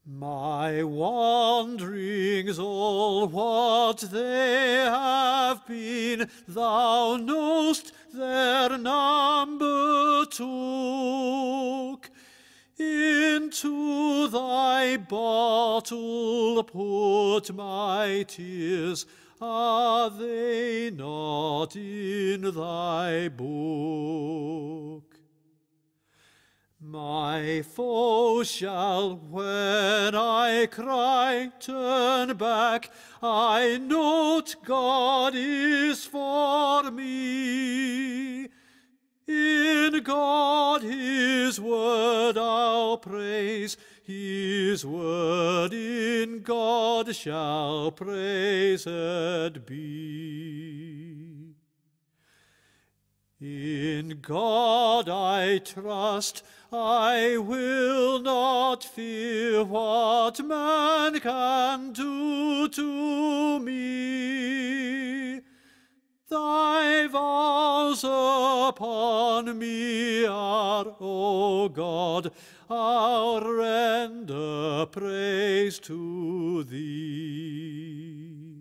My wanderings, all what they have been, thou know'st their number took. Into thy bottle put my tears, are they not in thy book? My foe shall, when I cry, turn back. I note God is for me. In God his word I'll praise, his word in God shall praised be. In God I trust, I will not fear what man can do to me. Thy vows upon me are, O God, I'll render praise to thee.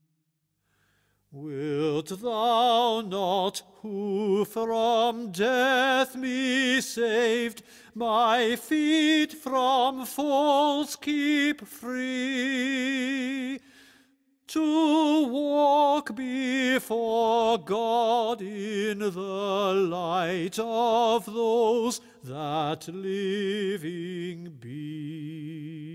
Wilt thou not, who from death me saved, my feet from falls keep free, to walk before God in the light of those that living be?